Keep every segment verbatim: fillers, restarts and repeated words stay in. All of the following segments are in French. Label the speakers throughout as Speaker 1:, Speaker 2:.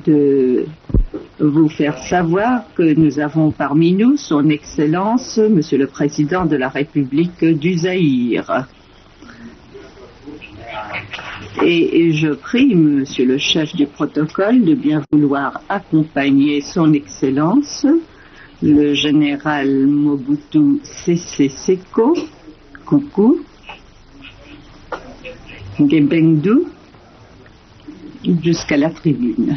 Speaker 1: de vous faire savoir que nous avons parmi nous son Excellence, Monsieur le Président de la République du Zaïre. Et je prie Monsieur le chef du protocole de bien vouloir accompagner son Excellence, le général Mobutu Sese Seko Kuku Ngebendu jusqu'à la tribune.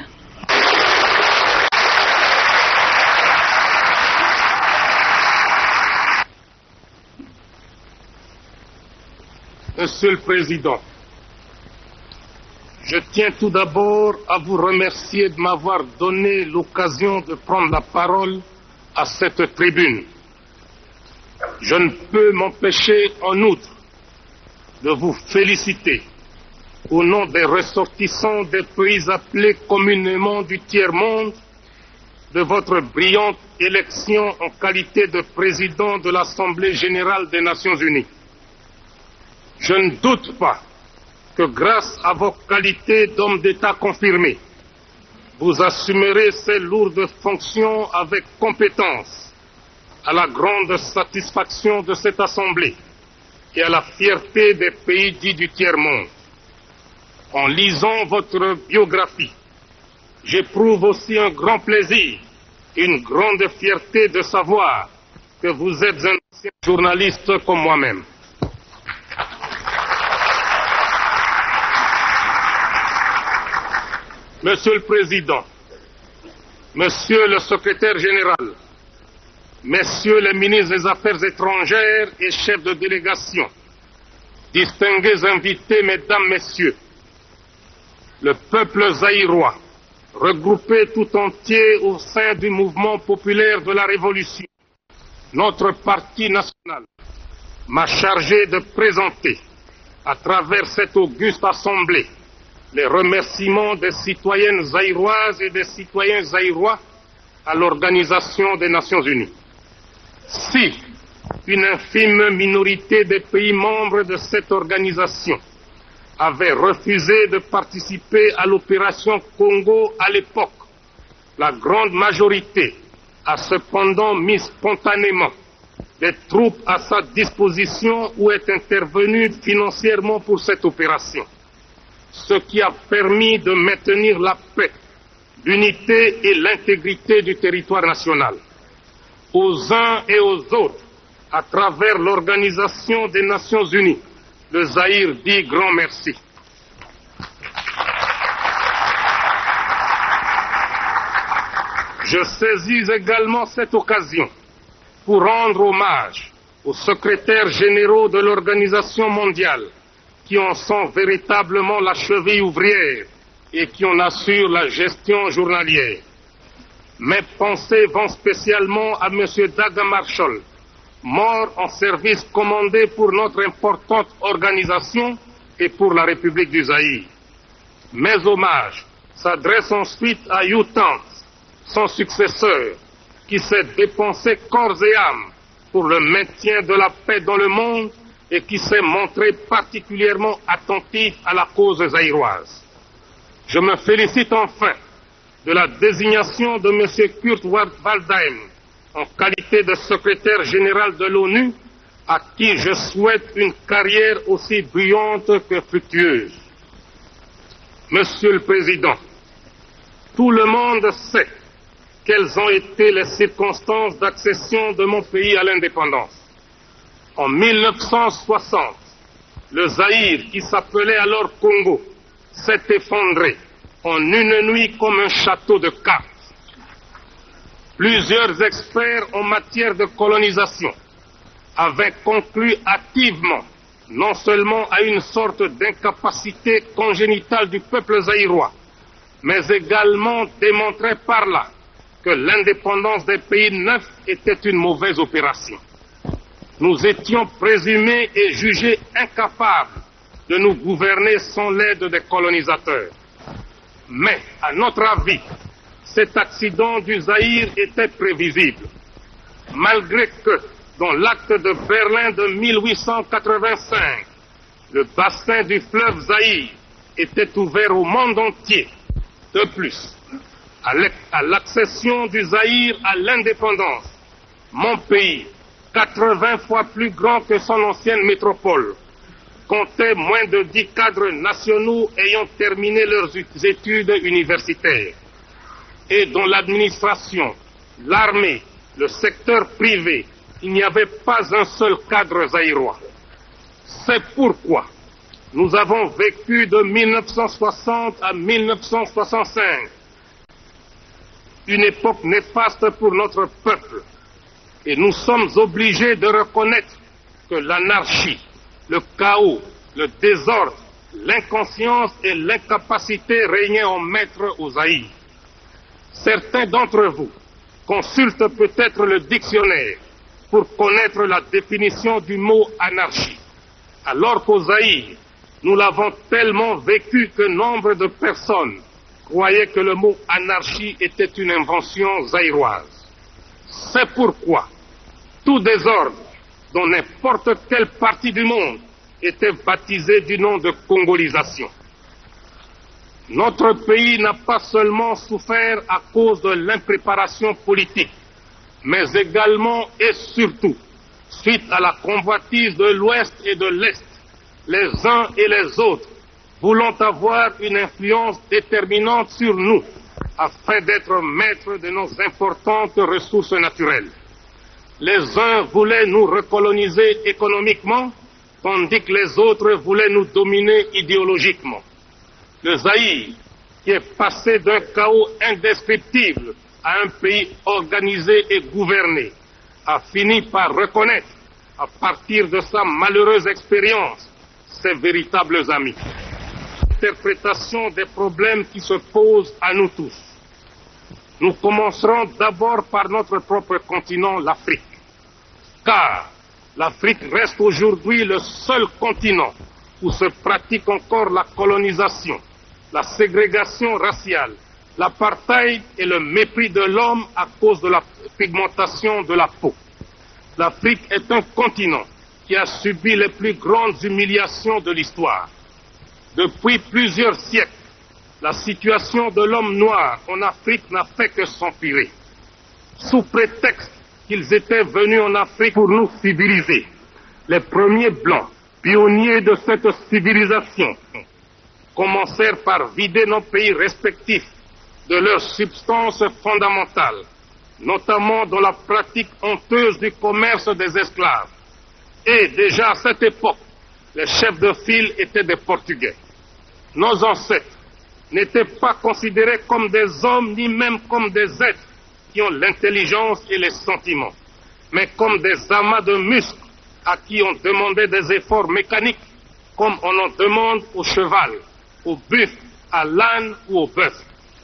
Speaker 2: Monsieur le Président, je tiens tout d'abord à vous remercier de m'avoir donné l'occasion de prendre la parole à cette tribune. Je ne peux m'empêcher en outre de vous féliciter au nom des ressortissants des pays appelés communément du tiers-monde de votre brillante élection en qualité de président de l'Assemblée générale des Nations unies. Je ne doute pas que grâce à vos qualités d'homme d'État confirmé, vous assumerez ces lourdes fonctions avec compétence, à la grande satisfaction de cette Assemblée et à la fierté des pays dits du tiers-monde. En lisant votre biographie, j'éprouve aussi un grand plaisir et une grande fierté de savoir que vous êtes un ancien journaliste comme moi-même. Monsieur le Président, Monsieur le Secrétaire général, Messieurs les ministres des Affaires étrangères et chefs de délégation, distingués invités, Mesdames, Messieurs, le peuple zaïrois, regroupé tout entier au sein du mouvement populaire de la Révolution, notre parti national, m'a chargé de présenter, à travers cette auguste assemblée, les remerciements des citoyennes zaïroises et des citoyens zaïrois à l'Organisation des Nations Unies. Si une infime minorité des pays membres de cette organisation avait refusé de participer à l'opération Congo à l'époque, la grande majorité a cependant mis spontanément des troupes à sa disposition ou est intervenue financièrement pour cette opération, ce qui a permis de maintenir la paix, l'unité et l'intégrité du territoire national. Aux uns et aux autres, à travers l'Organisation des Nations Unies, le Zaïre dit grand merci. Je saisis également cette occasion pour rendre hommage aux secrétaires généraux de l'Organisation mondiale qui en sont véritablement la cheville ouvrière et qui en assurent la gestion journalière. Mes pensées vont spécialement à M. Daga Marshall, mort en service commandé pour notre importante organisation et pour la République du Zaïre. Mes hommages s'adressent ensuite à U Thant, son successeur, qui s'est dépensé corps et âme pour le maintien de la paix dans le monde et qui s'est montré particulièrement attentif à la cause zaïroise. Je me félicite enfin de la désignation de M. Kurt Waldheim en qualité de secrétaire général de l'ONU, à qui je souhaite une carrière aussi brillante que fructueuse. Monsieur le Président, tout le monde sait quelles ont été les circonstances d'accession de mon pays à l'indépendance. En mille neuf cent soixante, le Zaïre, qui s'appelait alors Congo, s'est effondré en une nuit comme un château de cartes. Plusieurs experts en matière de colonisation avaient conclu hâtivement non seulement à une sorte d'incapacité congénitale du peuple zaïrois, mais également démontraient par là que l'indépendance des pays neufs était une mauvaise opération. Nous étions présumés et jugés incapables de nous gouverner sans l'aide des colonisateurs. Mais, à notre avis, cet accident du Zaïre était prévisible, malgré que, dans l'acte de Berlin de mille huit cent quatre-vingt-cinq, le bassin du fleuve Zaïre était ouvert au monde entier. De plus, à l'accession du Zaïre à l'indépendance, mon pays, quatre-vingts fois plus grand que son ancienne métropole, comptait moins de dix cadres nationaux ayant terminé leurs études universitaires et dont l'administration, l'armée, le secteur privé, il n'y avait pas un seul cadre zaïrois. C'est pourquoi nous avons vécu de mille neuf cent soixante à mille neuf cent soixante-cinq une époque néfaste pour notre peuple et nous sommes obligés de reconnaître que l'anarchie, le chaos, le désordre, l'inconscience et l'incapacité régnaient en maître au Zaïre. Certains d'entre vous consultent peut-être le dictionnaire pour connaître la définition du mot anarchie, alors qu'au Zaïre, nous l'avons tellement vécu que nombre de personnes croyaient que le mot anarchie était une invention zaïroise. C'est pourquoi tout désordre dans n'importe quelle partie du monde était baptisé du nom de congolisation. Notre pays n'a pas seulement souffert à cause de l'impréparation politique, mais également et surtout suite à la convoitise de l'Ouest et de l'Est, les uns et les autres voulant avoir une influence déterminante sur nous afin d'être maîtres de nos importantes ressources naturelles. Les uns voulaient nous recoloniser économiquement, tandis que les autres voulaient nous dominer idéologiquement. Le Zaïre, qui est passé d'un chaos indescriptible à un pays organisé et gouverné, a fini par reconnaître, à partir de sa malheureuse expérience, ses véritables amis. Interprétation des problèmes qui se posent à nous tous. Nous commencerons d'abord par notre propre continent, l'Afrique. Car l'Afrique reste aujourd'hui le seul continent où se pratique encore la colonisation, la ségrégation raciale, l'apartheid et le mépris de l'homme à cause de la pigmentation de la peau. L'Afrique est un continent qui a subi les plus grandes humiliations de l'histoire. Depuis plusieurs siècles, la situation de l'homme noir en Afrique n'a fait que s'empirer. Sous prétexte qu'ils étaient venus en Afrique pour nous civiliser, les premiers blancs, pionniers de cette civilisation, commencèrent par vider nos pays respectifs de leurs substances fondamentales, notamment dans la pratique honteuse du commerce des esclaves. Et déjà à cette époque, les chefs de file étaient des Portugais. Nos ancêtres n'étaient pas considérés comme des hommes, ni même comme des êtres qui ont l'intelligence et les sentiments, mais comme des amas de muscles à qui on demandait des efforts mécaniques, comme on en demande au cheval, au buffle, à l'âne ou au bœuf.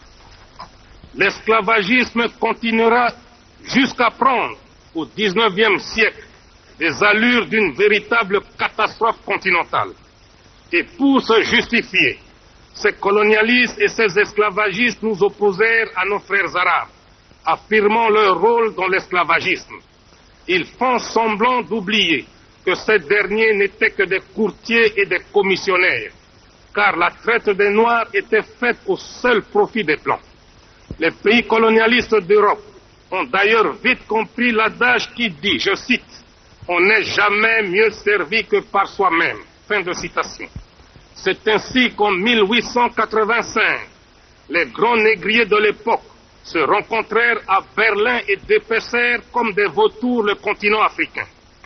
Speaker 2: L'esclavagisme continuera jusqu'à prendre, au dix-neuvième siècle, des allures d'une véritable catastrophe continentale. Et pour se justifier, ces colonialistes et ces esclavagistes nous opposèrent à nos frères arabes, affirmant leur rôle dans l'esclavagisme. Ils font semblant d'oublier que ces derniers n'étaient que des courtiers et des commissionnaires, car la traite des Noirs était faite au seul profit des Blancs. Les pays colonialistes d'Europe ont d'ailleurs vite compris l'adage qui dit, je cite, « On n'est jamais mieux servi que par soi-même ». Fin de citation. C'est ainsi qu'en mille huit cent quatre-vingt-cinq, les grands négriers de l'époque se rencontrèrent à Berlin et dépecèrent comme des vautours le continent africain.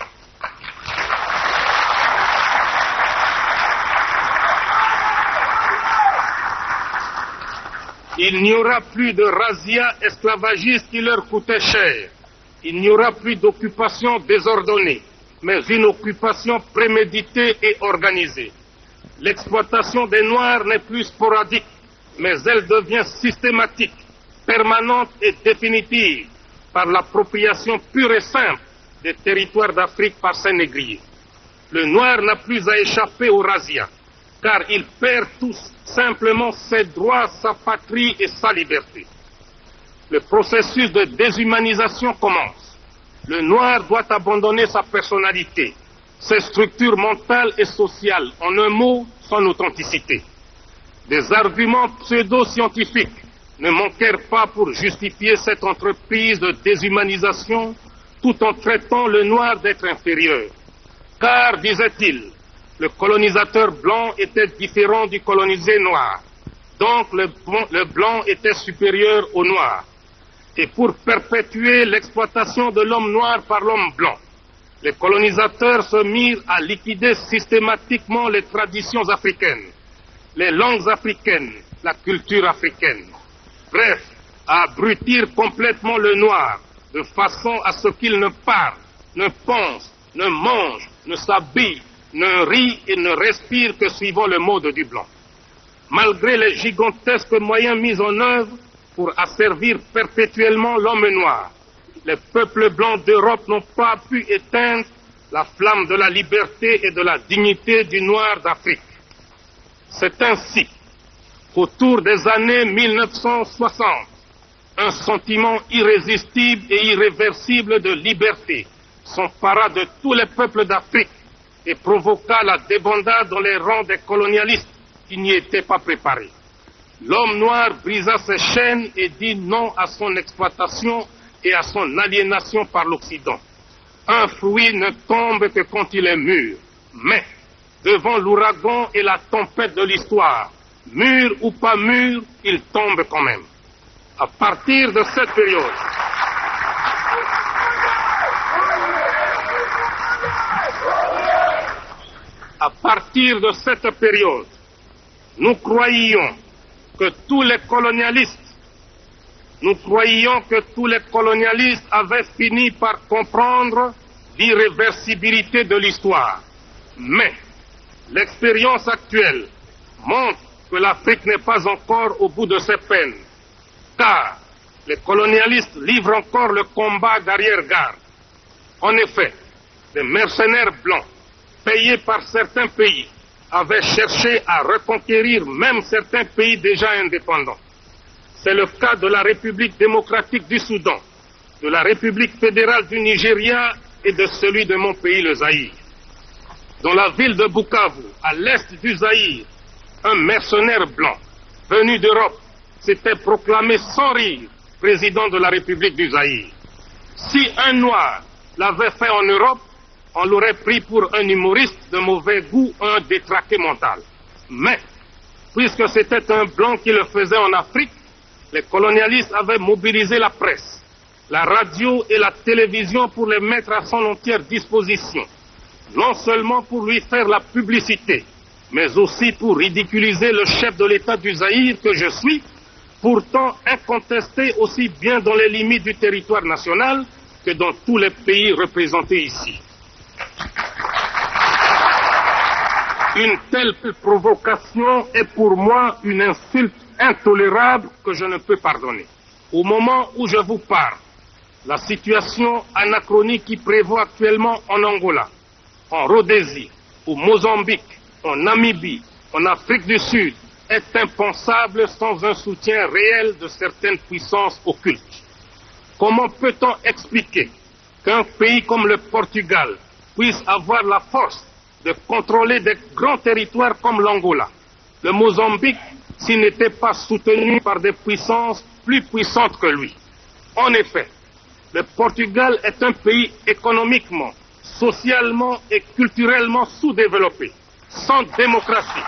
Speaker 2: Il n'y aura plus de razzia esclavagiste qui leur coûtait cher. Il n'y aura plus d'occupation désordonnée, mais une occupation préméditée et organisée. L'exploitation des Noirs n'est plus sporadique, mais elle devient systématique, permanente et définitive par l'appropriation pure et simple des territoires d'Afrique par ces négriers. Le Noir n'a plus à échapper au razzia, car il perd tout simplement ses droits, sa patrie et sa liberté. Le processus de déshumanisation commence. Le Noir doit abandonner sa personnalité, ses structures mentales et sociales, en un mot, son authenticité. Des arguments pseudo-scientifiques ne manquèrent pas pour justifier cette entreprise de déshumanisation tout en traitant le noir d'être inférieur. Car, disait-il, le colonisateur blanc était différent du colonisé noir, donc le, le blanc était supérieur au noir. Et pour perpétuer l'exploitation de l'homme noir par l'homme blanc, les colonisateurs se mirent à liquider systématiquement les traditions africaines, les langues africaines, la culture africaine. Bref, à abrutir complètement le noir, de façon à ce qu'il ne parle, ne pense, ne mange, ne s'habille, ne rit et ne respire que suivant le mode du blanc. Malgré les gigantesques moyens mis en œuvre pour asservir perpétuellement l'homme noir, les peuples blancs d'Europe n'ont pas pu éteindre la flamme de la liberté et de la dignité du noir d'Afrique. C'est ainsi qu'autour des années mille neuf cent soixante, un sentiment irrésistible et irréversible de liberté s'empara de tous les peuples d'Afrique et provoqua la débandade dans les rangs des colonialistes qui n'y étaient pas préparés. L'homme noir brisa ses chaînes et dit non à son exploitation et à son aliénation par l'Occident. Un fruit ne tombe que quand il est mûr, mais devant l'ouragan et la tempête de l'histoire, mûr ou pas mûr, il tombe quand même. À partir de cette période, à partir de cette période, nous croyions que tous les colonialistes, nous croyions que tous les colonialistes avaient fini par comprendre l'irréversibilité de l'histoire. Mais l'expérience actuelle montre que l'Afrique n'est pas encore au bout de ses peines, car les colonialistes livrent encore le combat d'arrière-garde. En effet, les mercenaires blancs, payés par certains pays, avaient cherché à reconquérir même certains pays déjà indépendants. C'est le cas de la République démocratique du Soudan, de la République fédérale du Nigeria et de celui de mon pays, le Zaïre. Dans la ville de Bukavu, à l'est du Zaïre, un mercenaire blanc venu d'Europe s'était proclamé sans rire président de la République du Zaïre. Si un noir l'avait fait en Europe, on l'aurait pris pour un humoriste de mauvais goût, un détraqué mental. Mais, puisque c'était un blanc qui le faisait en Afrique, les colonialistes avaient mobilisé la presse, la radio et la télévision pour les mettre à son entière disposition, non seulement pour lui faire la publicité, mais aussi pour ridiculiser le chef de l'État du Zaïre que je suis, pourtant incontesté aussi bien dans les limites du territoire national que dans tous les pays représentés ici. Une telle provocation est pour moi une insulte intolérable que je ne peux pardonner. Au moment où je vous parle, la situation anachronique qui prévaut actuellement en Angola, en Rhodésie, au Mozambique, en Namibie, en Afrique du Sud, est impensable sans un soutien réel de certaines puissances occultes. Comment peut-on expliquer qu'un pays comme le Portugal puisse avoir la force de contrôler des grands territoires comme l'Angola, le Mozambique, s'il n'était pas soutenu par des puissances plus puissantes que lui? En effet, le Portugal est un pays économiquement, socialement et culturellement sous-développé, sans démocratie.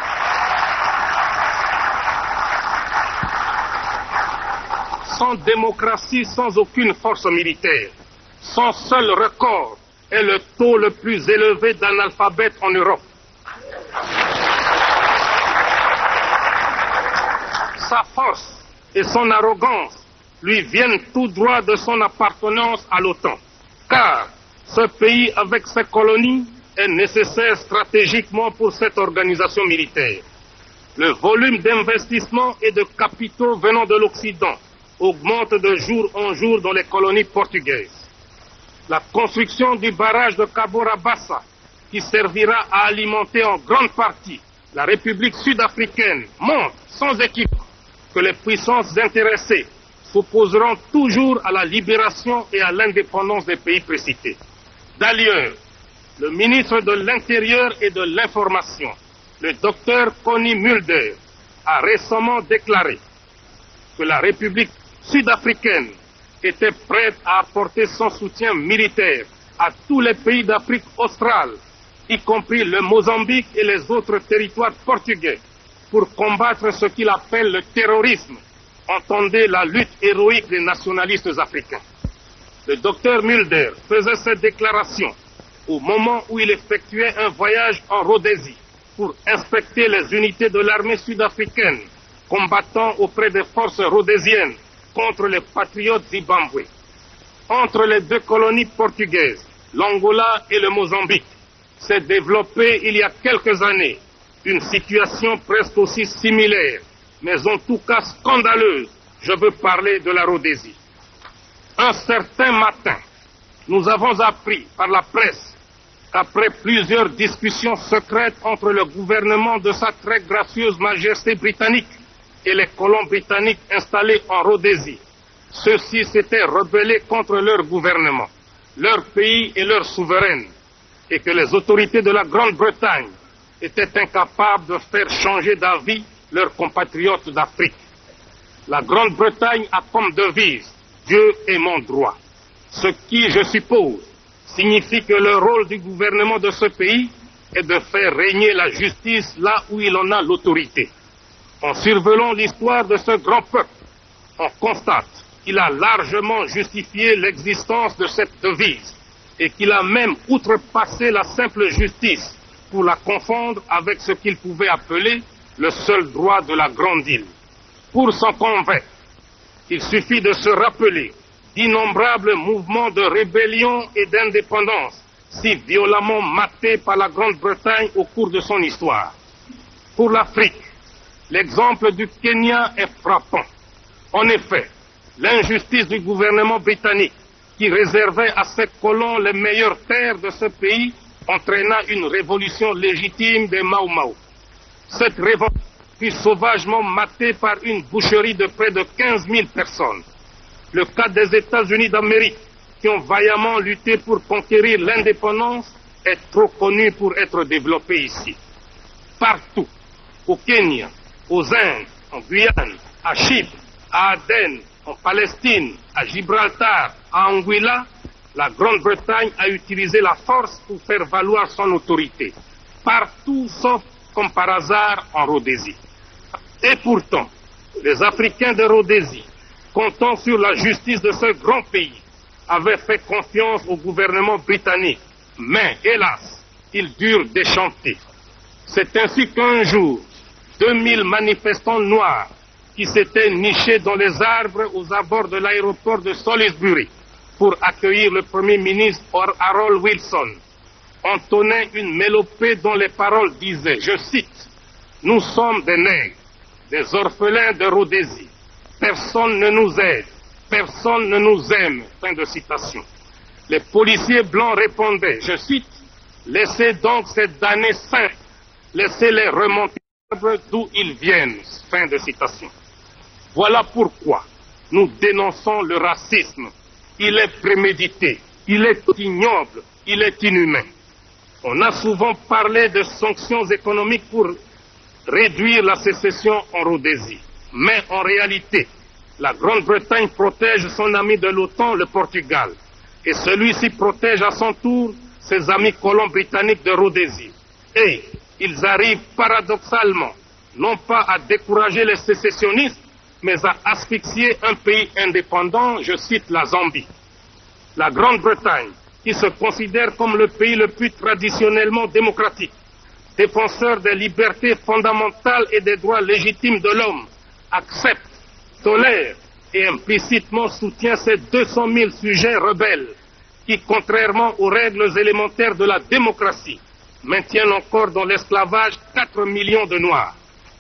Speaker 2: Sans démocratie, sans aucune force militaire. Son seul record est le taux le plus élevé d'analphabètes en Europe. Sa force et son arrogance lui viennent tout droit de son appartenance à l'OTAN, car ce pays, avec ses colonies, est nécessaire stratégiquement pour cette organisation militaire. Le volume d'investissement et de capitaux venant de l'Occident augmente de jour en jour dans les colonies portugaises. La construction du barrage de Cabora Bassa, qui servira à alimenter en grande partie la République sud-africaine, montre sans équivoque que les puissances intéressées s'opposeront toujours à la libération et à l'indépendance des pays précités. D'ailleurs, le ministre de l'Intérieur et de l'Information, le docteur Connie Mulder, a récemment déclaré: que la République sud-africaine était prête à apporter son soutien militaire à tous les pays d'Afrique australe, y compris le Mozambique et les autres territoires portugais, pour combattre ce qu'il appelle le terrorisme. Entendez la lutte héroïque des nationalistes africains. Le docteur Mulder faisait cette déclaration au moment où il effectuait un voyage en Rhodésie pour inspecter les unités de l'armée sud-africaine combattant auprès des forces rhodésiennes contre les patriotes zimbabwe. Entre les deux colonies portugaises, l'Angola et le Mozambique, s'est développée il y a quelques années une situation presque aussi similaire, mais en tout cas scandaleuse. Je veux parler de la Rhodésie. Un certain matin, nous avons appris par la presse qu'après plusieurs discussions secrètes entre le gouvernement de sa très gracieuse majesté britannique et les colons britanniques installés en Rhodésie, ceux-ci s'étaient rebellés contre leur gouvernement, leur pays et leur souveraine, et que les autorités de la Grande-Bretagne étaient incapables de faire changer d'avis leurs compatriotes d'Afrique. La Grande-Bretagne a comme devise « Dieu est mon droit », ce qui, je suppose, signifie que le rôle du gouvernement de ce pays est de faire régner la justice là où il en a l'autorité. En survolant l'histoire de ce grand peuple, on constate qu'il a largement justifié l'existence de cette devise et qu'il a même outrepassé la simple justice pour la confondre avec ce qu'il pouvait appeler le seul droit de la grande île. Pour s'en convaincre, il suffit de se rappeler d'innombrables mouvements de rébellion et d'indépendance si violemment matés par la Grande-Bretagne au cours de son histoire. Pour l'Afrique, l'exemple du Kenya est frappant. En effet, l'injustice du gouvernement britannique qui réservait à ses colons les meilleures terres de ce pays entraîna une révolution légitime des Mau Mau. Cette révolte fut sauvagement matée par une boucherie de près de quinze mille personnes. Le cas des États-Unis d'Amérique, qui ont vaillamment lutté pour conquérir l'indépendance, est trop connu pour être développé ici. Partout, au Kenya, aux Indes, en Guyane, à Chypre, à Aden, en Palestine, à Gibraltar, à Anguilla, la Grande-Bretagne a utilisé la force pour faire valoir son autorité. Partout, sauf, comme par hasard, en Rhodésie. Et pourtant, les Africains de Rhodésie, comptant sur la justice de ce grand pays, avaient fait confiance au gouvernement britannique. Mais, hélas, ils durent déchanter. C'est ainsi qu'un jour, deux mille manifestants noirs qui s'étaient nichés dans les arbres aux abords de l'aéroport de Salisbury pour accueillir le Premier ministre Harold Wilson, entonnaient une mélopée dont les paroles disaient, je cite, « Nous sommes des nègres, des orphelins de Rhodésie. Personne ne nous aide, personne ne nous aime. » Fin de citation. Les policiers blancs répondaient, je cite, « Laissez donc ces damnés saints, laissez-les remonter d'où ils viennent. » Fin de citation. Voilà pourquoi nous dénonçons le racisme. Il est prémédité, il est ignoble, il est inhumain. On a souvent parlé de sanctions économiques pour réduire la sécession en Rhodésie. Mais en réalité, la Grande-Bretagne protège son ami de l'OTAN, le Portugal, et celui-ci protège à son tour ses amis colons britanniques de Rhodésie. Et ils arrivent paradoxalement, non pas à décourager les sécessionnistes, mais à asphyxier un pays indépendant, je cite la Zambie. La Grande-Bretagne, qui se considère comme le pays le plus traditionnellement démocratique, défenseur des libertés fondamentales et des droits légitimes de l'homme, accepte, tolère et implicitement soutient ces deux cent mille sujets rebelles qui, contrairement aux règles élémentaires de la démocratie, maintiennent encore dans l'esclavage quatre millions de Noirs.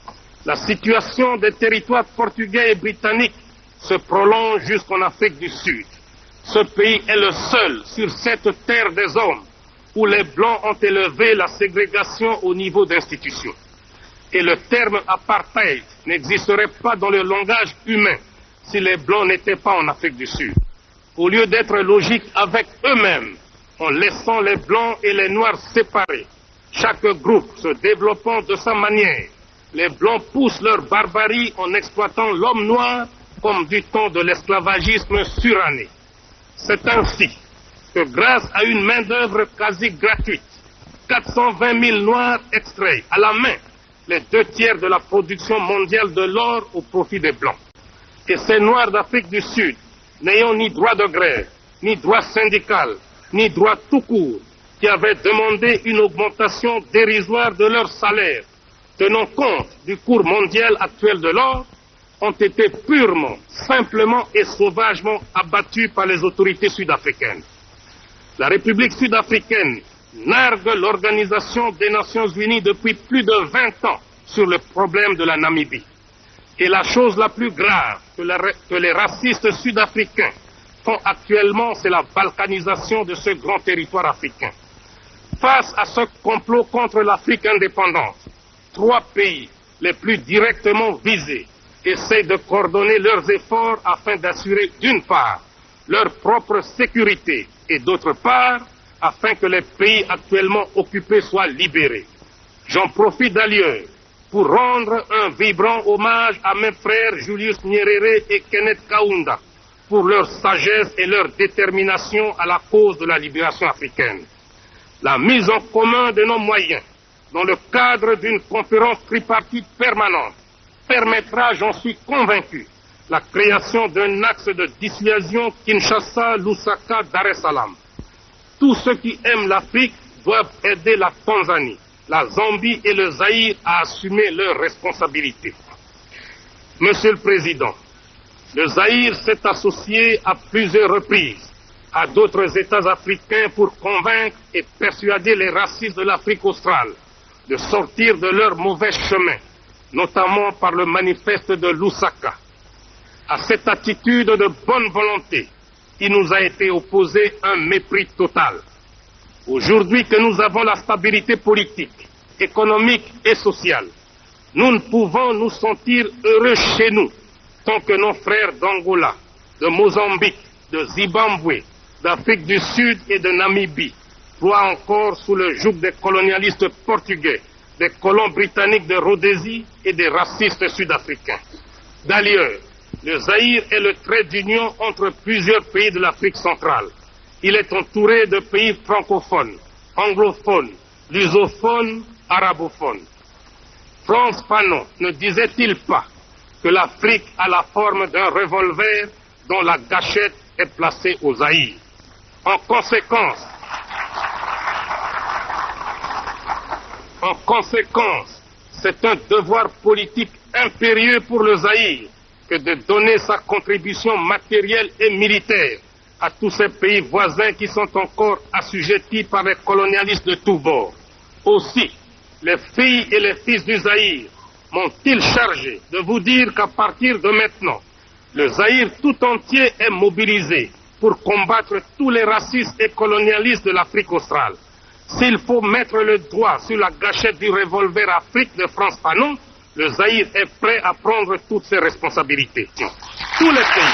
Speaker 2: La situation des territoires portugais et britanniques se prolonge jusqu'en Afrique du Sud. Ce pays est le seul sur cette terre des hommes où les Blancs ont élevé la ségrégation au niveau d'institutions. Et le terme apartheid n'existerait pas dans le langage humain si les Blancs n'étaient pas en Afrique du Sud. Au lieu d'être logiques avec eux-mêmes, en laissant les Blancs et les Noirs séparés, chaque groupe se développant de sa manière, les Blancs poussent leur barbarie en exploitant l'homme noir comme du temps de l'esclavagisme suranné. C'est ainsi que grâce à une main-d'œuvre quasi gratuite, quatre cent vingt mille Noirs extraient à la main les deux tiers de la production mondiale de l'or au profit des Blancs. Et ces Noirs d'Afrique du Sud, n'ayant ni droit de grève, ni droit syndical, ni droit tout court, qui avaient demandé une augmentation dérisoire de leur salaire, tenant compte du cours mondial actuel de l'or, ont été purement, simplement et sauvagement abattus par les autorités sud-africaines. La République sud-africaine nargue l'Organisation des Nations Unies depuis plus de vingt ans sur le problème de la Namibie. Et la chose la plus grave que, la, que les racistes sud-africains font actuellement, c'est la balkanisation de ce grand territoire africain. Face à ce complot contre l'Afrique indépendante, trois pays les plus directement visés essayent de coordonner leurs efforts afin d'assurer d'une part leur propre sécurité et d'autre part afin que les pays actuellement occupés soient libérés. J'en profite d'ailleurs pour rendre un vibrant hommage à mes frères Julius Nyerere et Kenneth Kaunda pour leur sagesse et leur détermination à la cause de la libération africaine. La mise en commun de nos moyens dans le cadre d'une conférence tripartite permanente permettra, j'en suis convaincu, la création d'un axe de dissuasion Kinshasa, Lusaka, Dar es Salaam. Tous ceux qui aiment l'Afrique doivent aider la Tanzanie, la Zambie et le Zaïre à assumer leurs responsabilités. Monsieur le Président, le Zaïre s'est associé à plusieurs reprises à d'autres États africains pour convaincre et persuader les racistes de l'Afrique australe de sortir de leur mauvais chemin, notamment par le manifeste de Lusaka. À cette attitude de bonne volonté, il nous a été opposé un mépris total. Aujourd'hui que nous avons la stabilité politique, économique et sociale, nous ne pouvons nous sentir heureux chez nous tant que nos frères d'Angola, de Mozambique, de Zimbabwe, d'Afrique du Sud et de Namibie ploient encore sous le joug des colonialistes portugais, des colons britanniques de Rhodésie et des racistes sud-africains. D'ailleurs, le Zaïre est le trait d'union entre plusieurs pays de l'Afrique centrale. Il est entouré de pays francophones, anglophones, lusophones, arabophones. Frantz Fanon ne disait-il pas que l'Afrique a la forme d'un revolver dont la gâchette est placée au Zaïre? En conséquence, en conséquence, c'est un devoir politique impérieux pour le Zaïre que de donner sa contribution matérielle et militaire à tous ces pays voisins qui sont encore assujettis par les colonialistes de tous bords. Aussi, les filles et les fils du Zaïre m'ont-ils chargé de vous dire qu'à partir de maintenant, le Zaïre tout entier est mobilisé pour combattre tous les racistes et colonialistes de l'Afrique australe. S'il faut mettre le doigt sur la gâchette du revolver Afrique de Frantz Fanon, le Zaïre est prêt à prendre toutes ses responsabilités. Tous les pays.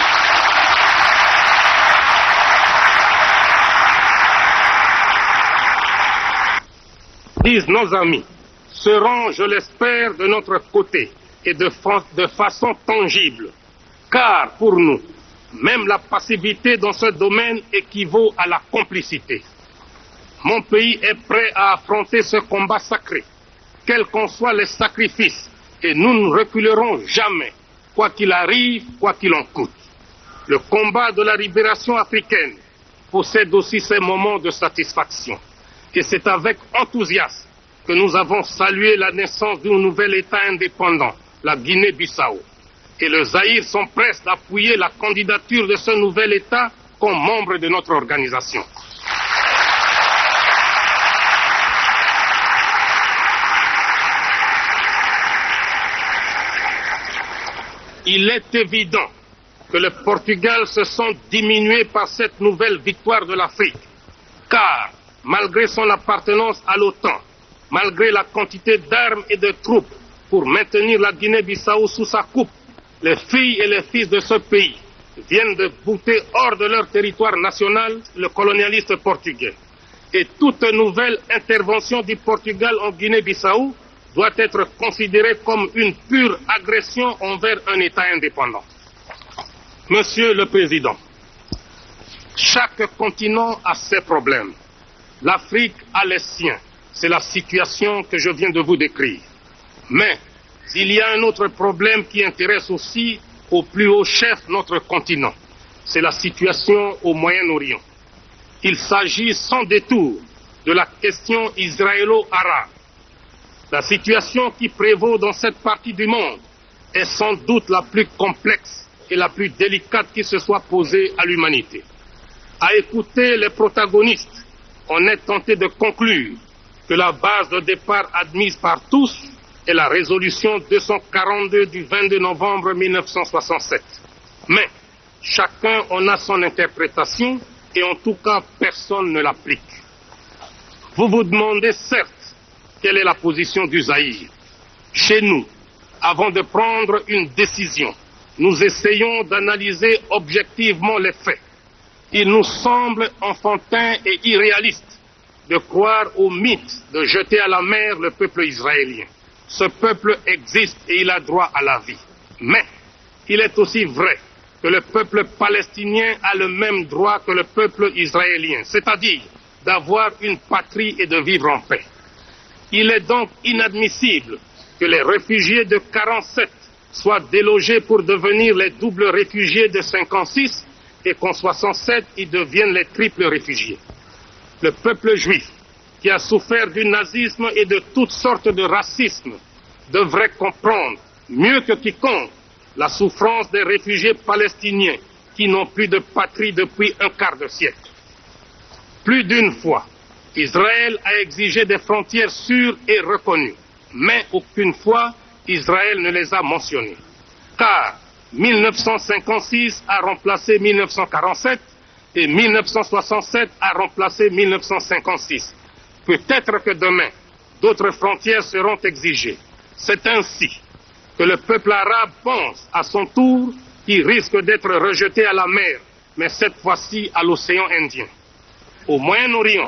Speaker 2: Disent nos amis, seront, je l'espère, de notre côté et de, fa de façon tangible. Car pour nous, même la passivité dans ce domaine équivaut à la complicité. Mon pays est prêt à affronter ce combat sacré, quels qu'en soient les sacrifices, et nous ne reculerons jamais, quoi qu'il arrive, quoi qu'il en coûte. Le combat de la libération africaine possède aussi ses moments de satisfaction. Et c'est avec enthousiasme que nous avons salué la naissance d'un nouvel État indépendant, la Guinée-Bissau. Et le Zaïre sont prêts d'appuyer la candidature de ce nouvel État comme membre de notre organisation. Il est évident que le Portugal se sent diminué par cette nouvelle victoire de l'Afrique, car malgré son appartenance à l'OTAN, malgré la quantité d'armes et de troupes pour maintenir la Guinée-Bissau sous sa coupe, les filles et les fils de ce pays viennent de bouter hors de leur territoire national le colonialiste portugais. Et toute nouvelle intervention du Portugal en Guinée-Bissau doit être considérée comme une pure agression envers un État indépendant. Monsieur le Président, chaque continent a ses problèmes. L'Afrique a les siens. C'est la situation que je viens de vous décrire. Mais il y a un autre problème qui intéresse aussi au plus haut chef notre continent. C'est la situation au Moyen-Orient. Il s'agit sans détour de la question israélo-arabe. La situation qui prévaut dans cette partie du monde est sans doute la plus complexe et la plus délicate qui se soit posée à l'humanité. À écouter les protagonistes, on est tenté de conclure que la base de départ admise par tous est la résolution deux cent quarante-deux du vingt-deux novembre mille neuf cent soixante-sept. Mais chacun en a son interprétation et en tout cas personne ne l'applique. Vous vous demandez certes quelle est la position du Zaïre. Chez nous, avant de prendre une décision, nous essayons d'analyser objectivement les faits. Il nous semble enfantin et irréaliste de croire au mythe de jeter à la mer le peuple israélien. Ce peuple existe et il a droit à la vie. Mais il est aussi vrai que le peuple palestinien a le même droit que le peuple israélien, c'est-à-dire d'avoir une patrie et de vivre en paix. Il est donc inadmissible que les réfugiés de quarante-sept soient délogés pour devenir les doubles réfugiés de cinquante-six et qu'en soixante-sept, ils deviennent les triples réfugiés. Le peuple juif, qui a souffert du nazisme et de toutes sortes de racisme, devrait comprendre, mieux que quiconque, la souffrance des réfugiés palestiniens qui n'ont plus de patrie depuis un quart de siècle. Plus d'une fois, Israël a exigé des frontières sûres et reconnues, mais aucune fois Israël ne les a mentionnées. Car mille neuf cent cinquante-six a remplacé mille neuf cent quarante-sept et mille neuf cent soixante-sept a remplacé mille neuf cent cinquante-six. Peut-être que demain, d'autres frontières seront exigées. C'est ainsi que le peuple arabe pense à son tour qu'il risque d'être rejeté à la mer, mais cette fois-ci à l'océan Indien. Au Moyen-Orient,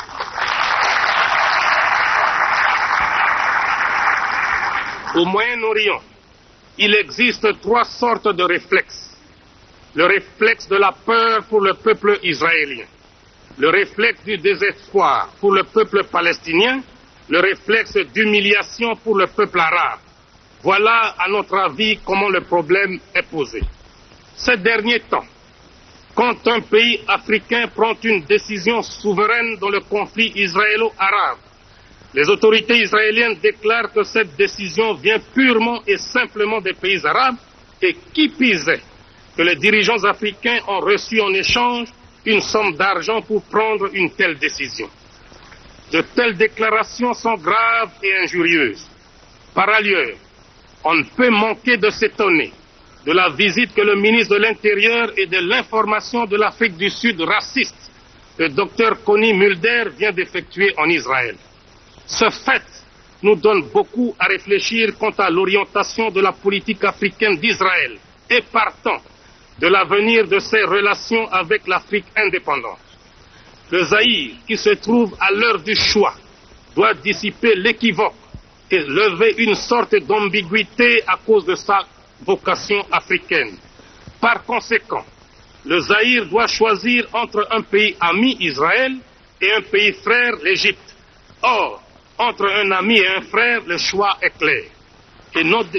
Speaker 2: au Moyen-Orient, il existe trois sortes de réflexes. Le réflexe de la peur pour le peuple israélien, le réflexe du désespoir pour le peuple palestinien, le réflexe d'humiliation pour le peuple arabe. Voilà, à notre avis, comment le problème est posé. Ces derniers temps, quand un pays africain prend une décision souveraine dans le conflit israélo-arabe, les autorités israéliennes déclarent que cette décision vient purement et simplement des pays arabes et qui pisait que les dirigeants africains ont reçu en échange une somme d'argent pour prendre une telle décision. De telles déclarations sont graves et injurieuses. Par ailleurs, on ne peut manquer de s'étonner de la visite que le ministre de l'Intérieur et de l'Information de l'Afrique du Sud raciste, le docteur Connie Mulder, vient d'effectuer en Israël. Ce fait nous donne beaucoup à réfléchir quant à l'orientation de la politique africaine d'Israël et partant de l'avenir de ses relations avec l'Afrique indépendante. Le Zaïre, qui se trouve à l'heure du choix, doit dissiper l'équivoque et lever une sorte d'ambiguïté à cause de sa vocation africaine. Par conséquent, le Zaïre doit choisir entre un pays ami, Israël, et un pays frère, l'Égypte. Or, entre un ami et un frère, le choix est clair. Et notre...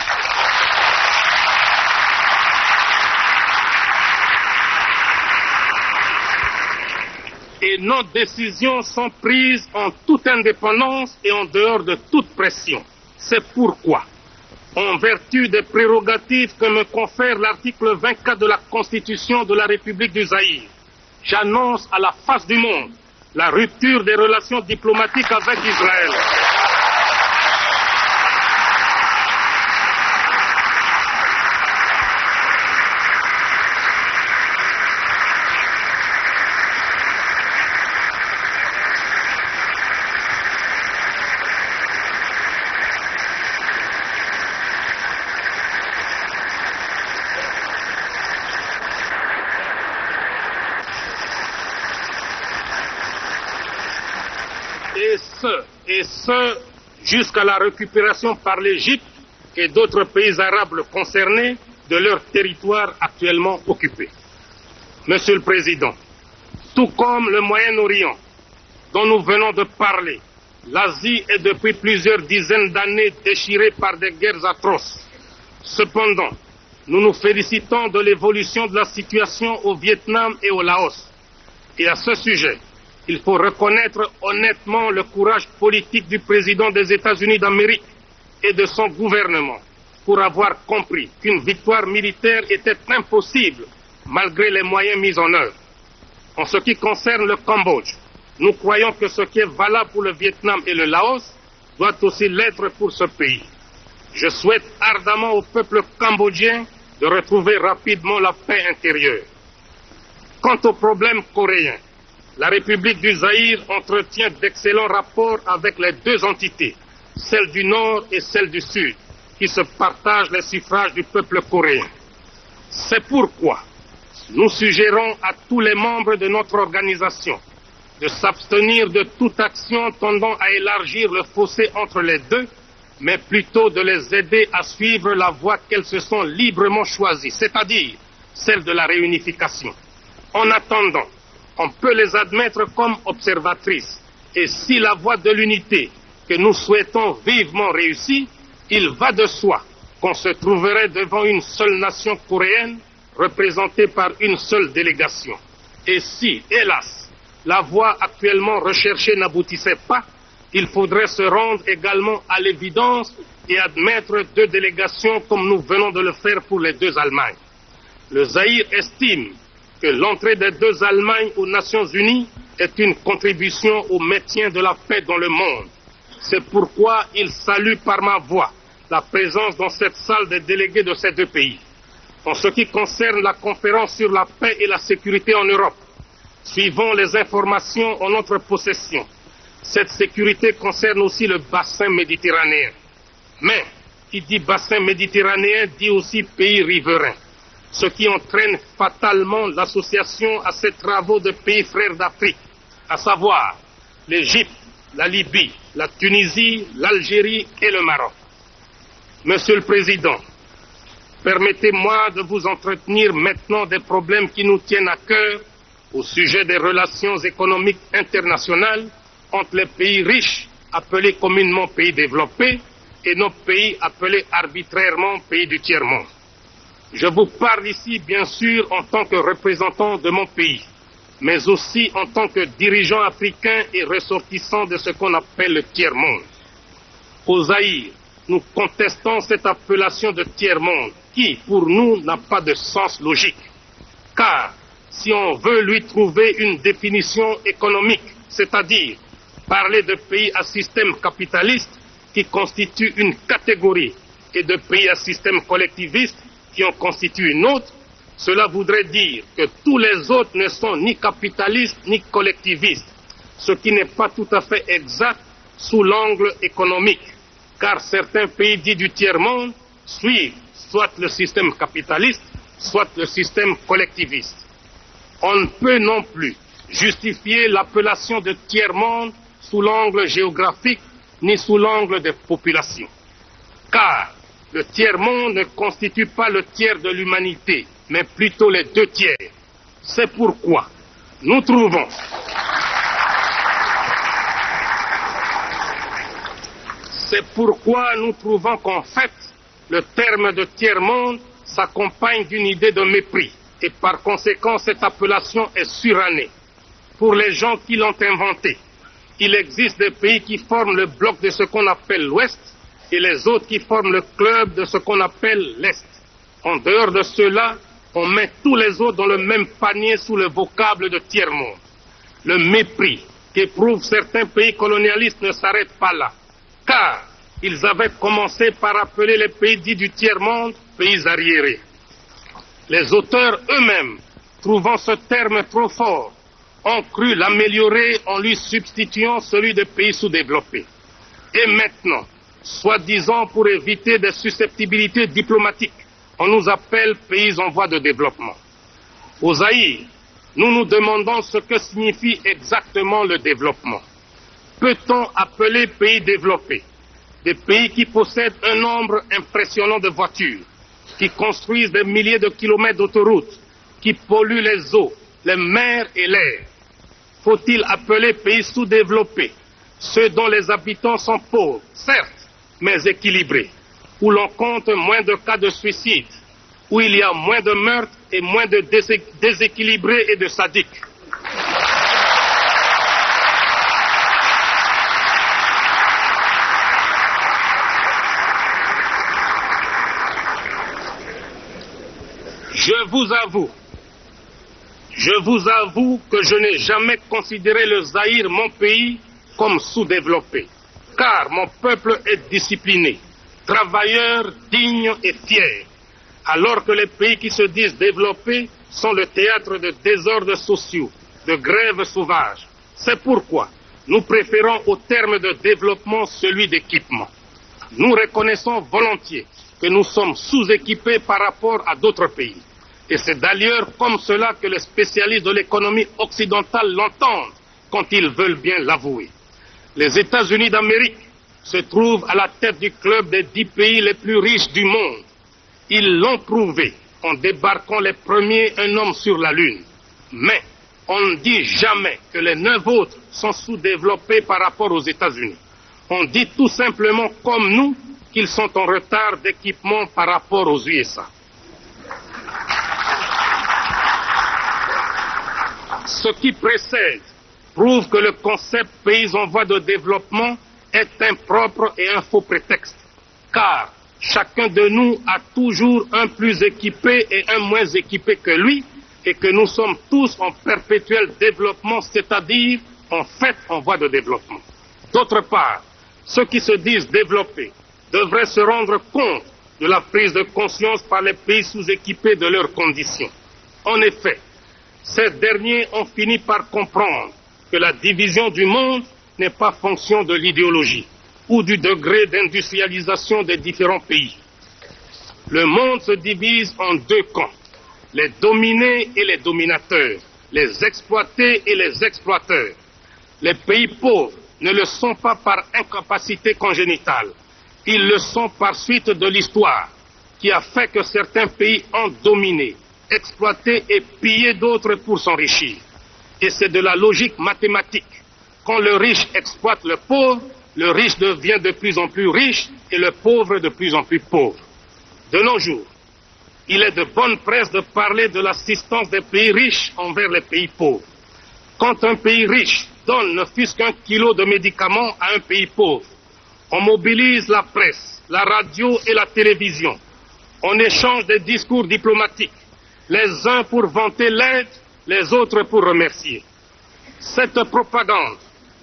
Speaker 2: Et nos décisions sont prises en toute indépendance et en dehors de toute pression. C'est pourquoi, en vertu des prérogatives que me confère l'article vingt-quatre de la Constitution de la République du Zaïre, j'annonce à la face du monde la rupture des relations diplomatiques avec Israël. Et ce, et ce, jusqu'à la récupération par l'Égypte et d'autres pays arabes concernés de leur territoire actuellement occupé. Monsieur le Président, tout comme le Moyen-Orient, dont nous venons de parler, l'Asie est depuis plusieurs dizaines d'années déchirée par des guerres atroces. Cependant, nous nous félicitons de l'évolution de la situation au Vietnam et au Laos. Et à ce sujet, il faut reconnaître honnêtement le courage politique du président des États-Unis d'Amérique et de son gouvernement pour avoir compris qu'une victoire militaire était impossible malgré les moyens mis en œuvre. En ce qui concerne le Cambodge, nous croyons que ce qui est valable pour le Vietnam et le Laos doit aussi l'être pour ce pays. Je souhaite ardemment au peuple cambodgien de retrouver rapidement la paix intérieure. Quant au problème coréen, la République du Zaïre entretient d'excellents rapports avec les deux entités, celle du Nord et celle du Sud, qui se partagent les suffrages du peuple coréen. C'est pourquoi nous suggérons à tous les membres de notre organisation de s'abstenir de toute action tendant à élargir le fossé entre les deux, mais plutôt de les aider à suivre la voie qu'elles se sont librement choisies, c'est-à-dire celle de la réunification. En attendant, on peut les admettre comme observatrices, et si la voie de l'unité que nous souhaitons vivement réussit, il va de soi qu'on se trouverait devant une seule nation coréenne représentée par une seule délégation. Et si, hélas, la voie actuellement recherchée n'aboutissait pas, il faudrait se rendre également à l'évidence et admettre deux délégations comme nous venons de le faire pour les deux Allemagnes. Le Zaïre estime que l'entrée des deux Allemagnes aux Nations Unies est une contribution au maintien de la paix dans le monde. C'est pourquoi il salue par ma voix la présence dans cette salle des délégués de ces deux pays. En ce qui concerne la conférence sur la paix et la sécurité en Europe, suivant les informations en notre possession, cette sécurité concerne aussi le bassin méditerranéen. Mais, qui dit bassin méditerranéen dit aussi pays riverains, ce qui entraîne fatalement l'association à ces travaux de pays frères d'Afrique, à savoir l'Égypte, la Libye, la Tunisie, l'Algérie et le Maroc. Monsieur le Président, permettez-moi de vous entretenir maintenant des problèmes qui nous tiennent à cœur au sujet des relations économiques internationales entre les pays riches, appelés communément pays développés, et nos pays appelés arbitrairement pays du tiers-monde. Je vous parle ici, bien sûr, en tant que représentant de mon pays, mais aussi en tant que dirigeant africain et ressortissant de ce qu'on appelle le tiers-monde. Au Zaïre, nous contestons cette appellation de tiers-monde qui, pour nous, n'a pas de sens logique. Car, si on veut lui trouver une définition économique, c'est-à-dire parler de pays à système capitaliste qui constitue une catégorie et de pays à système collectiviste qui en constitue une autre, cela voudrait dire que tous les autres ne sont ni capitalistes ni collectivistes, ce qui n'est pas tout à fait exact sous l'angle économique, car certains pays dits du tiers-monde suivent soit le système capitaliste, soit le système collectiviste. On ne peut non plus justifier l'appellation de tiers-monde sous l'angle géographique ni sous l'angle des populations, car le tiers-monde ne constitue pas le tiers de l'humanité, mais plutôt les deux tiers. C'est pourquoi nous trouvons C'est pourquoi nous trouvons qu'en fait, le terme de tiers-monde s'accompagne d'une idée de mépris, et par conséquent, cette appellation est surannée. Pour les gens qui l'ont inventée, il existe des pays qui forment le bloc de ce qu'on appelle l'Ouest, et les autres qui forment le club de ce qu'on appelle l'Est. En dehors de cela, on met tous les autres dans le même panier sous le vocable de tiers-monde. Le mépris qu'éprouvent certains pays colonialistes ne s'arrête pas là, car ils avaient commencé par appeler les pays dits du tiers-monde pays arriérés. Les auteurs eux-mêmes, trouvant ce terme trop fort, ont cru l'améliorer en lui substituant celui de pays sous-développés. Et maintenant, soi-disant pour éviter des susceptibilités diplomatiques, on nous appelle pays en voie de développement. Au Zaïre, nous nous demandons ce que signifie exactement le développement. Peut-on appeler pays développés des pays qui possèdent un nombre impressionnant de voitures, qui construisent des milliers de kilomètres d'autoroutes, qui polluent les eaux, les mers et l'air. Faut-il appeler pays sous-développés ceux dont les habitants sont pauvres, certes, mais équilibrés, où l'on compte moins de cas de suicide, où il y a moins de meurtres et moins de déséquilibrés et de sadiques? Je vous avoue, je vous avoue que je n'ai jamais considéré le Zaïre, mon pays, comme sous-développé, car mon peuple est discipliné, travailleur, digne et fier, alors que les pays qui se disent développés sont le théâtre de désordres sociaux, de grèves sauvages. C'est pourquoi nous préférons au terme de développement celui d'équipement. Nous reconnaissons volontiers que nous sommes sous-équipés par rapport à d'autres pays. Et c'est d'ailleurs comme cela que les spécialistes de l'économie occidentale l'entendent quand ils veulent bien l'avouer. Les États-Unis d'Amérique se trouvent à la tête du club des dix pays les plus riches du monde. Ils l'ont prouvé en débarquant les premiers un homme sur la Lune. Mais on ne dit jamais que les neuf autres sont sous-développés par rapport aux États-Unis. On dit tout simplement comme nous qu'ils sont en retard d'équipement par rapport aux U S A. Ce qui précède prouve que le concept pays en voie de développement est impropre et un faux prétexte, car chacun de nous a toujours un plus équipé et un moins équipé que lui, et que nous sommes tous en perpétuel développement, c'est-à-dire en fait en voie de développement. D'autre part, ceux qui se disent développés devraient se rendre compte de la prise de conscience par les pays sous-équipés de leurs conditions. En effet, ces derniers ont fini par comprendre que la division du monde n'est pas fonction de l'idéologie ou du degré d'industrialisation des différents pays. Le monde se divise en deux camps, les dominés et les dominateurs, les exploités et les exploiteurs. Les pays pauvres ne le sont pas par incapacité congénitale, ils le sont par suite de l'histoire qui a fait que certains pays ont dominé, exploité et pillé d'autres pour s'enrichir. Et c'est de la logique mathématique. Quand le riche exploite le pauvre, le riche devient de plus en plus riche et le pauvre de plus en plus pauvre. De nos jours, il est de bonne presse de parler de l'assistance des pays riches envers les pays pauvres. Quand un pays riche donne ne fût-ce qu'un kilo de médicaments à un pays pauvre, on mobilise la presse, la radio et la télévision. On échange des discours diplomatiques, les uns pour vanter l'aide, les autres pour remercier. Cette propagande,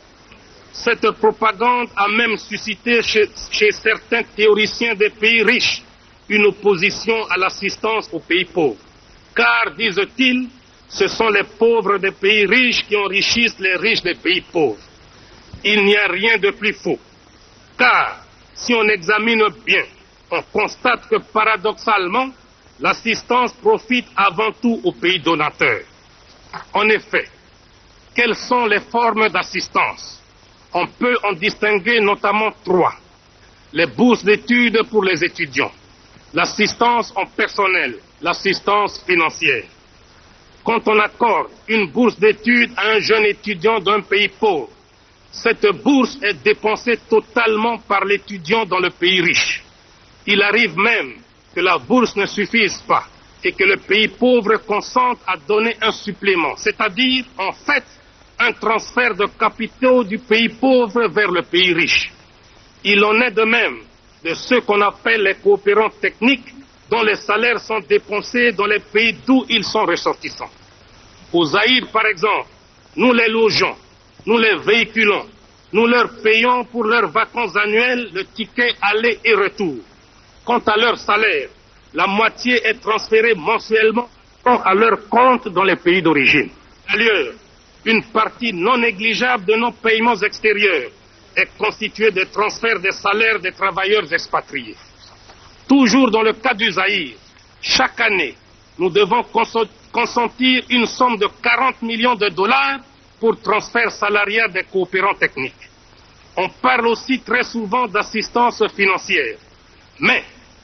Speaker 2: cette propagande a même suscité chez, chez certains théoriciens des pays riches une opposition à l'assistance aux pays pauvres. Car, disent-ils, ce sont les pauvres des pays riches qui enrichissent les riches des pays pauvres. Il n'y a rien de plus faux. Car, si on examine bien, on constate que paradoxalement, l'assistance profite avant tout aux pays donateurs. En effet, quelles sont les formes d'assistance? On peut en distinguer notamment trois. Les bourses d'études pour les étudiants, l'assistance en personnel, l'assistance financière. Quand on accorde une bourse d'études à un jeune étudiant d'un pays pauvre, cette bourse est dépensée totalement par l'étudiant dans le pays riche. Il arrive même que la bourse ne suffise pas et que le pays pauvre consente à donner un supplément, c'est-à-dire, en fait, un transfert de capitaux du pays pauvre vers le pays riche. Il en est de même de ceux qu'on appelle les coopérants techniques, dont les salaires sont dépensés dans les pays d'où ils sont ressortissants. Au Zaïre, par exemple, nous les logeons, nous les véhiculons, nous leur payons pour leurs vacances annuelles le ticket aller et retour. Quant à leur salaire, la moitié est transférée mensuellement à leur compte dans les pays d'origine. D'ailleurs, une partie non négligeable de nos paiements extérieurs est constituée des transferts des salaires des travailleurs expatriés. Toujours dans le cas du Zaïre, chaque année, nous devons consentir une somme de quarante millions de dollars pour transfert salarial des coopérants techniques. On parle aussi très souvent d'assistance financière. Mais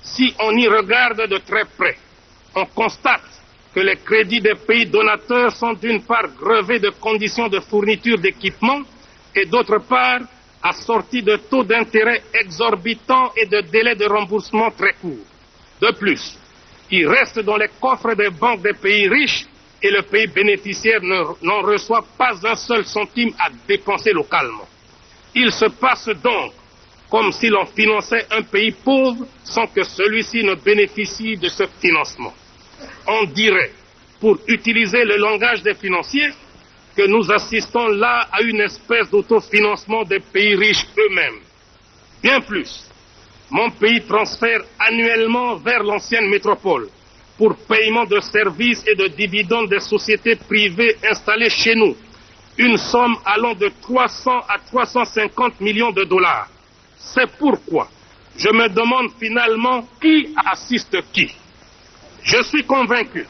Speaker 2: Si on y regarde de très près, on constate que les crédits des pays donateurs sont d'une part grevés de conditions de fourniture d'équipements et d'autre part assortis de taux d'intérêt exorbitants et de délais de remboursement très courts. De plus, ils restent dans les coffres des banques des pays riches et le pays bénéficiaire n'en reçoit pas un seul centime à dépenser localement. Il se passe donc comme si l'on finançait un pays pauvre sans que celui-ci ne bénéficie de ce financement. On dirait, pour utiliser le langage des financiers, que nous assistons là à une espèce d'autofinancement des pays riches eux-mêmes. Bien plus, mon pays transfère annuellement vers l'ancienne métropole, pour paiement de services et de dividendes des sociétés privées installées chez nous, une somme allant de trois cents à trois cent cinquante millions de dollars. C'est pourquoi je me demande finalement qui assiste qui. Je suis convaincu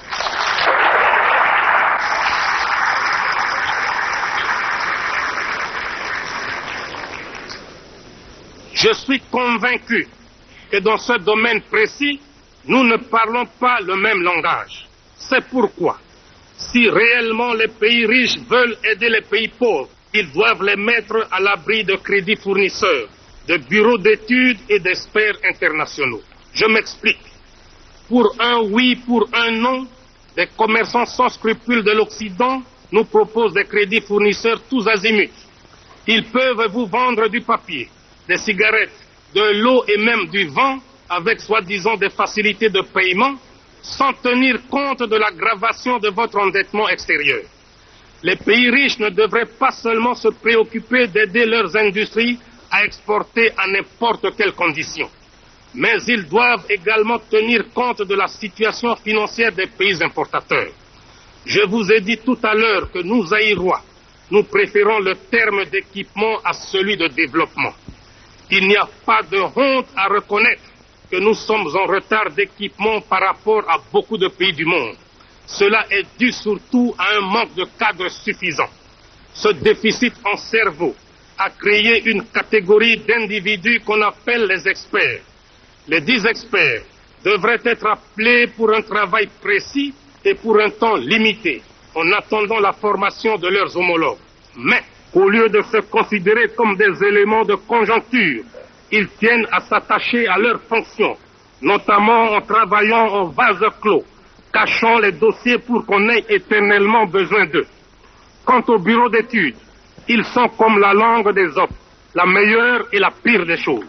Speaker 2: Je suis convaincu que dans ce domaine précis, nous ne parlons pas le même langage. C'est pourquoi, si réellement les pays riches veulent aider les pays pauvres, ils doivent les mettre à l'abri de crédits fournisseurs, de bureaux d'études et d'experts internationaux. Je m'explique. Pour un oui, pour un non, des commerçants sans scrupules de l'Occident nous proposent des crédits fournisseurs tous azimuts. Ils peuvent vous vendre du papier, des cigarettes, de l'eau et même du vent avec soi-disant des facilités de paiement sans tenir compte de l'aggravation de votre endettement extérieur. Les pays riches ne devraient pas seulement se préoccuper d'aider leurs industries à exporter à n'importe quelles conditions, mais ils doivent également tenir compte de la situation financière des pays importateurs. Je vous ai dit tout à l'heure que nous, Zaïrois, nous préférons le terme d'équipement à celui de développement. Il n'y a pas de honte à reconnaître que nous sommes en retard d'équipement par rapport à beaucoup de pays du monde. Cela est dû surtout à un manque de cadre suffisant. Ce déficit en cerveau a créé une catégorie d'individus qu'on appelle les experts. Les dix experts devraient être appelés pour un travail précis et pour un temps limité, en attendant la formation de leurs homologues. Mais, au lieu de se considérer comme des éléments de conjoncture, ils tiennent à s'attacher à leurs fonctions, notamment en travaillant en vase clos, cachant les dossiers pour qu'on ait éternellement besoin d'eux. Quant au bureau d'études, ils sont comme la langue des hommes, la meilleure et la pire des choses.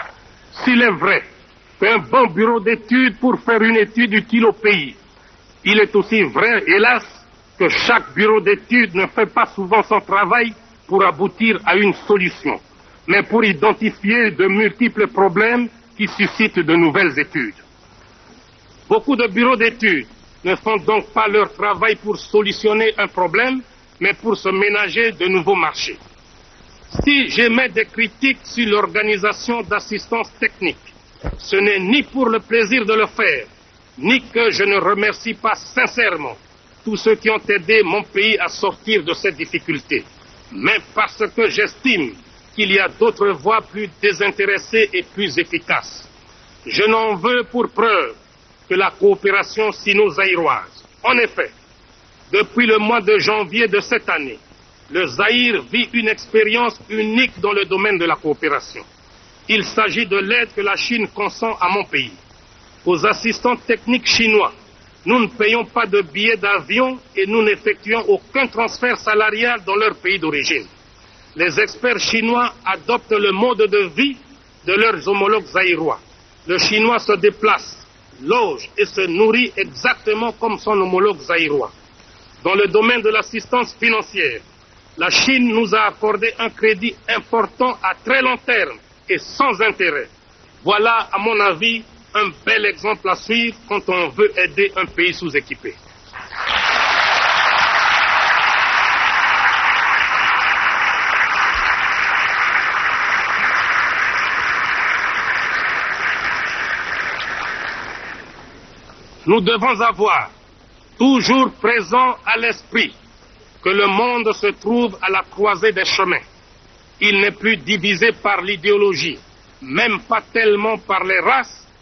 Speaker 2: S'il est vrai qu'un bon bureau d'études pour faire une étude utile au pays, il est aussi vrai, hélas, que chaque bureau d'études ne fait pas souvent son travail pour aboutir à une solution, mais pour identifier de multiples problèmes qui suscitent de nouvelles études. Beaucoup de bureaux d'études ne font donc pas leur travail pour solutionner un problème, mais pour se ménager de nouveaux marchés. Si j'émets des critiques sur l'organisation d'assistance technique, ce n'est ni pour le plaisir de le faire, ni que je ne remercie pas sincèrement tous ceux qui ont aidé mon pays à sortir de cette difficulté, mais parce que j'estime qu'il y a d'autres voies plus désintéressées et plus efficaces. Je n'en veux pour preuve que la coopération sino-zaïroise. En effet, depuis le mois de janvier de cette année, le Zaïre vit une expérience unique dans le domaine de la coopération. Il s'agit de l'aide que la Chine consent à mon pays. Aux assistants techniques chinois, nous ne payons pas de billets d'avion et nous n'effectuons aucun transfert salarial dans leur pays d'origine. Les experts chinois adoptent le mode de vie de leurs homologues zaïrois. Le chinois se déplace, loge et se nourrit exactement comme son homologue zaïrois. Dans le domaine de l'assistance financière, la Chine nous a accordé un crédit important à très long terme et sans intérêt. Voilà, à mon avis, un bel exemple à suivre quand on veut aider un pays sous-équipé. Nous devons avoir toujours présent à l'esprit que le monde se trouve à la croisée des chemins. Il n'est plus divisé par l'idéologie, même pas tellement par les races,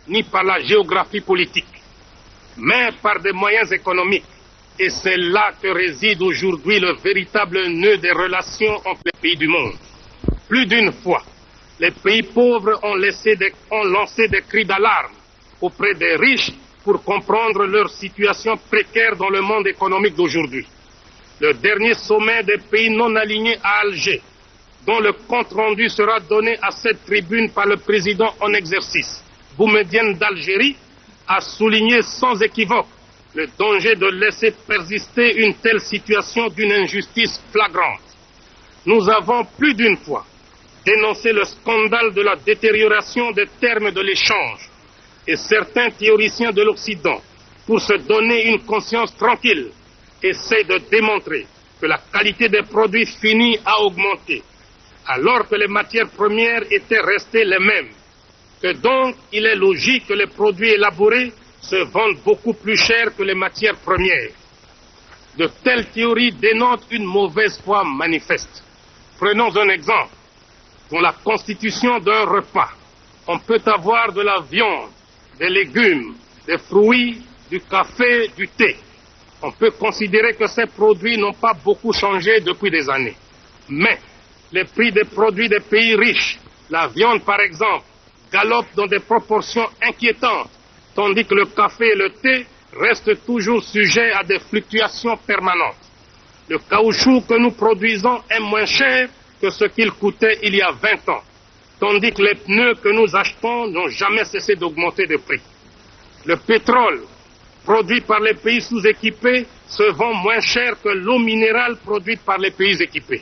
Speaker 2: ni par la géographie politique, mais par des moyens économiques. Et c'est là que réside aujourd'hui le véritable nœud des relations entre les pays du monde. Plus d'une fois, les pays pauvres ont, laissé des, ont lancé des cris d'alarme auprès des riches pour comprendre leur situation précaire dans le monde économique d'aujourd'hui. Le dernier sommet des pays non alignés à Alger, dont le compte-rendu sera donné à cette tribune par le président en exercice, Boumedienne d'Algérie, a souligné sans équivoque le danger de laisser persister une telle situation d'une injustice flagrante. Nous avons plus d'une fois dénoncé le scandale de la détérioration des termes de l'échange, et certains théoriciens de l'Occident, pour se donner une conscience tranquille, essaient de démontrer que la qualité des produits finis a augmenté, alors que les matières premières étaient restées les mêmes, que donc il est logique que les produits élaborés se vendent beaucoup plus cher que les matières premières. De telles théories dénotent une mauvaise foi manifeste. Prenons un exemple. Dans la constitution d'un repas, on peut avoir de la viande, des légumes, des fruits, du café, du thé. On peut considérer que ces produits n'ont pas beaucoup changé depuis des années. Mais les prix des produits des pays riches, la viande par exemple, galopent dans des proportions inquiétantes, tandis que le café et le thé restent toujours sujets à des fluctuations permanentes. Le caoutchouc que nous produisons est moins cher que ce qu'il coûtait il y a vingt ans, tandis que les pneus que nous achetons n'ont jamais cessé d'augmenter de prix. Le pétrole produit par les pays sous-équipés se vend moins cher que l'eau minérale produite par les pays équipés.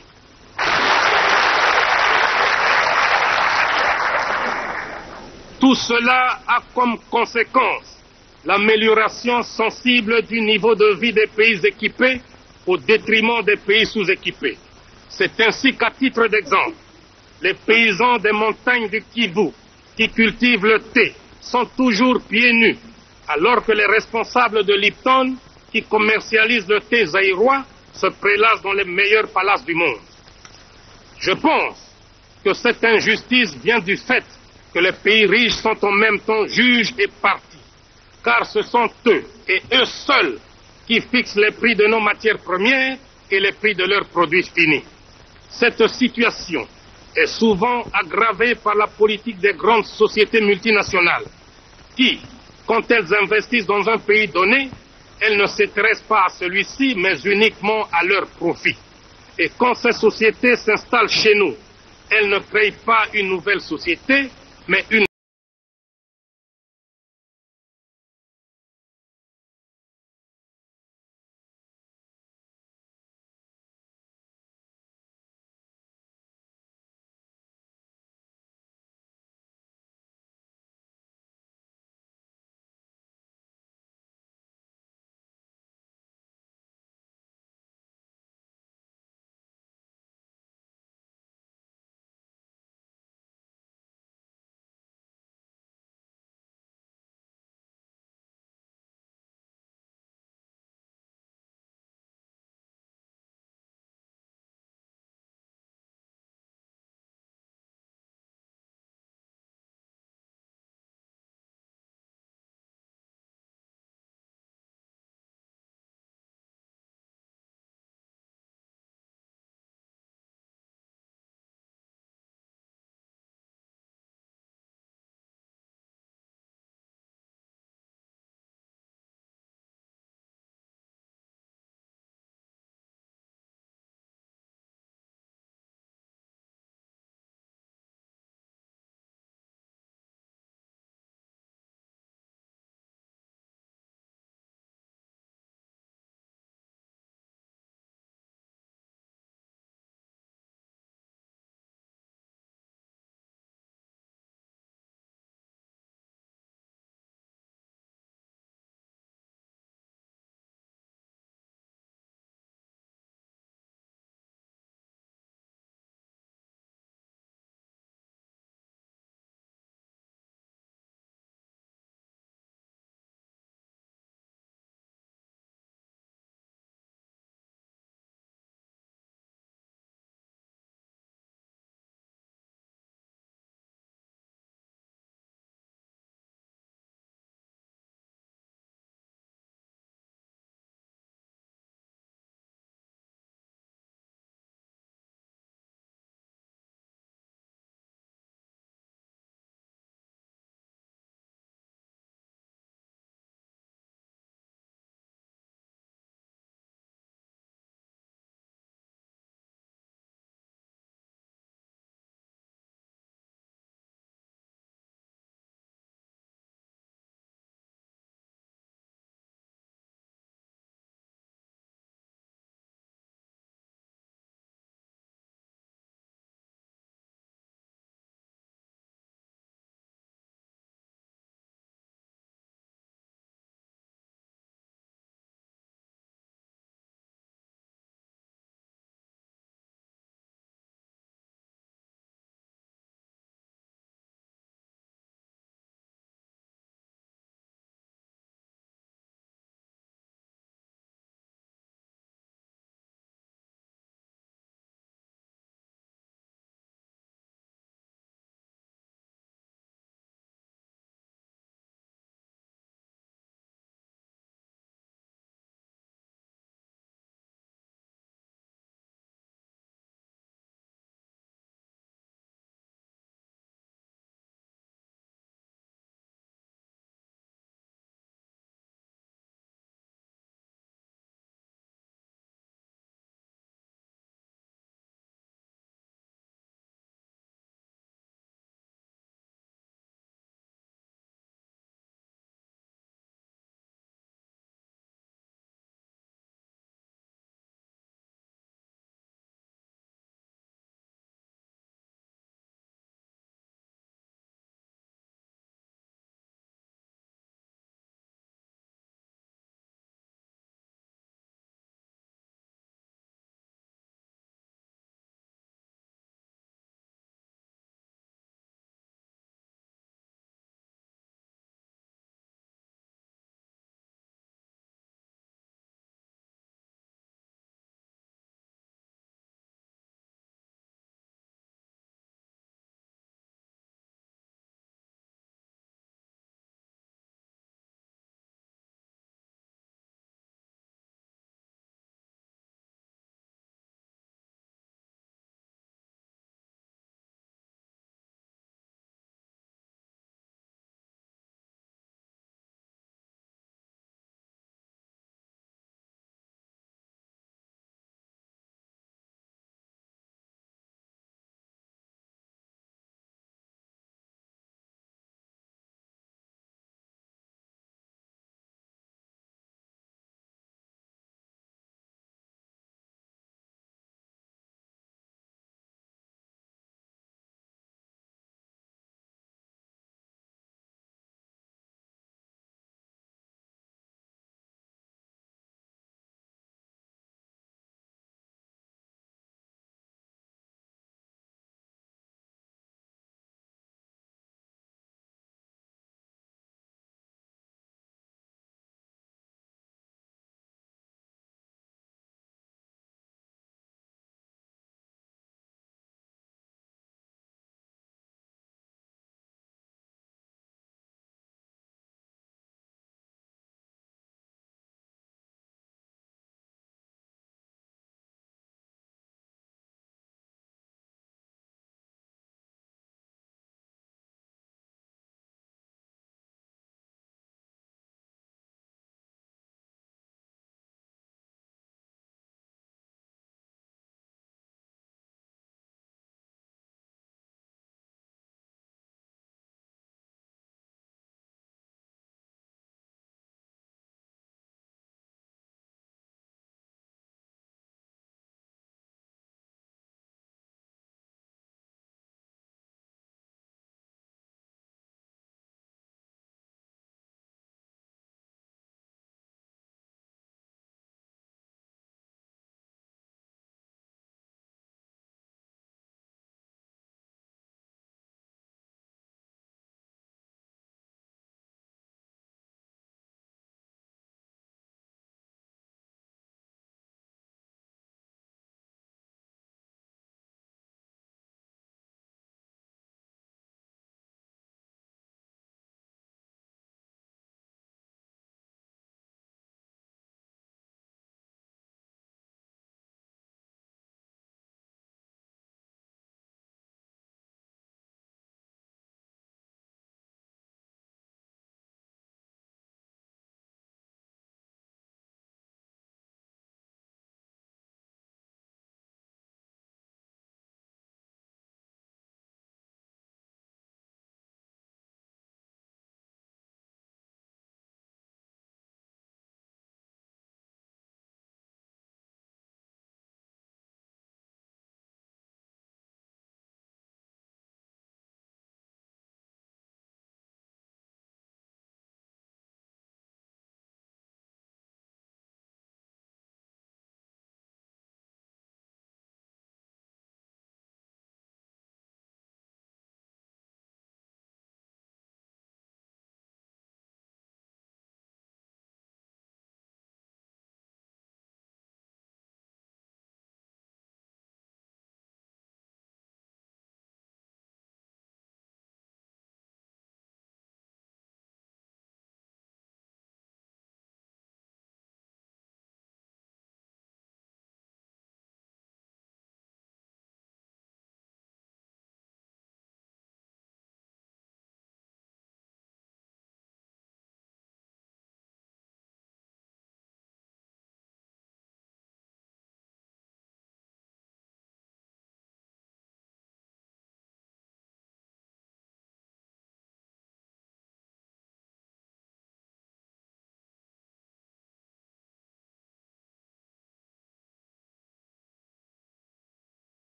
Speaker 2: Tout cela a comme conséquence l'amélioration sensible du niveau de vie des pays équipés au détriment des pays sous-équipés. C'est ainsi qu'à titre d'exemple, les paysans des montagnes du Kivu qui cultivent le thé sont toujours pieds nus, alors que les responsables de Lipton qui commercialisent le thé zaïrois se prélassent dans les meilleurs palaces du monde. Je pense que cette injustice vient du fait que les pays riches sont en même temps juges et parties, car ce sont eux et eux seuls qui fixent les prix de nos matières premières et les prix de leurs produits finis. Cette situation est souvent aggravée par la politique des grandes sociétés multinationales qui, quand elles investissent dans un pays donné, elles ne s'intéressent pas à celui-ci, mais uniquement à leur profit. Et quand ces sociétés s'installent chez nous, elles ne créent pas une nouvelle société, mais une